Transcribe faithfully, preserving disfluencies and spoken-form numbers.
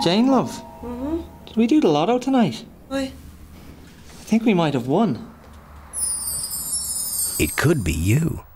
Jane, love. Mm-hmm. Did we do the lotto tonight? Why? I think we might have won. It could be you.